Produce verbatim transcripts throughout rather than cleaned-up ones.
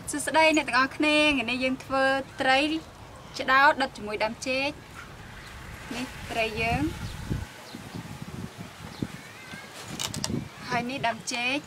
Sữa đây này tao nè, ngày nay dân thưa tray chả đau đặt cho mùi đam chết, nè tray dân, hai nè đam chết.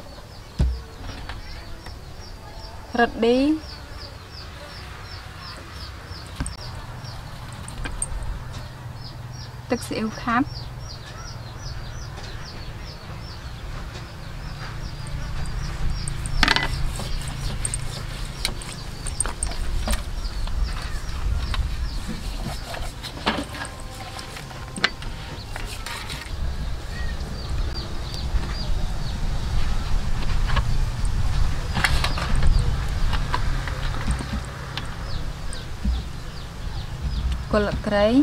Rật đi ទឹកស៊ីអ៊ីវខាប់គល់ក្រៃ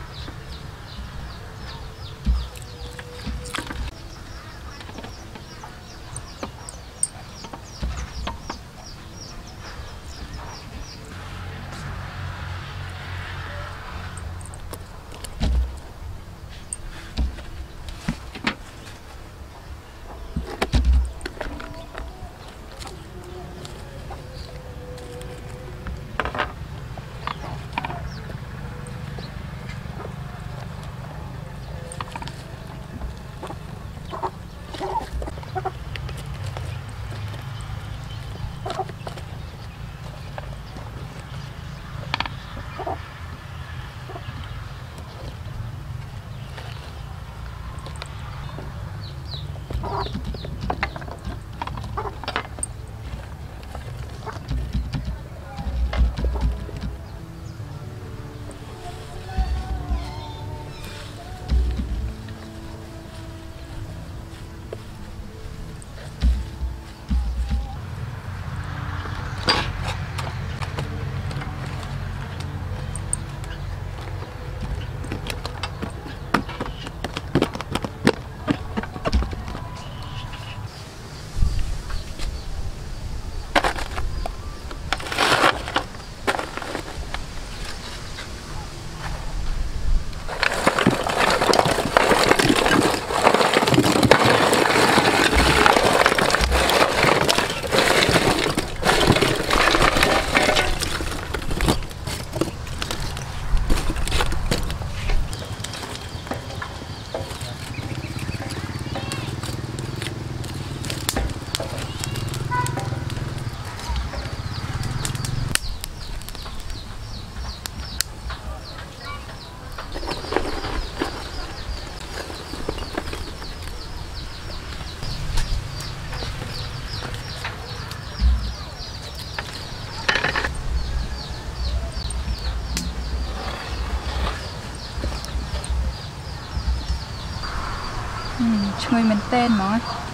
ឈ្ងុយមែនតើហ្មង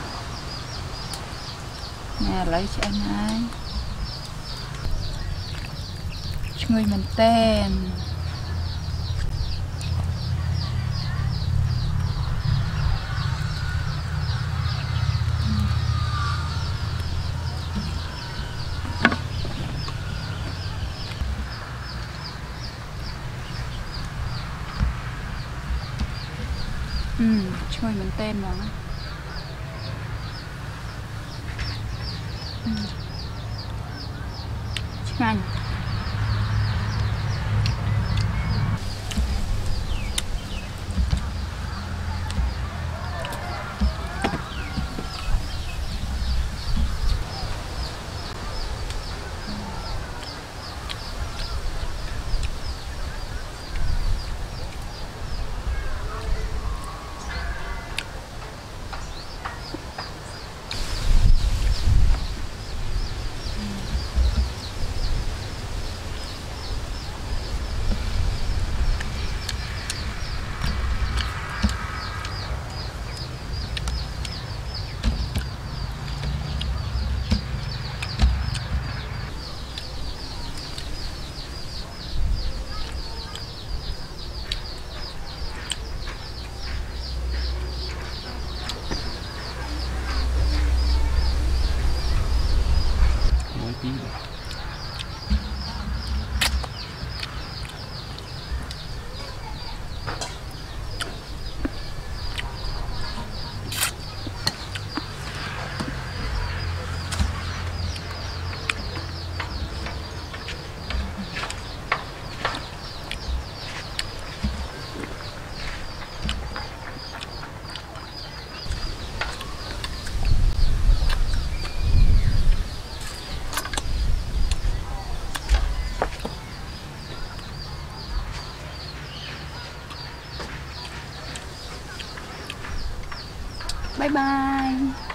ណែឥឡូវឆ្អិនហើយឈ្ងុយមែនតើឈ្ងុយមែនតើហ្មងឆ្ងាញ់ Bye bye.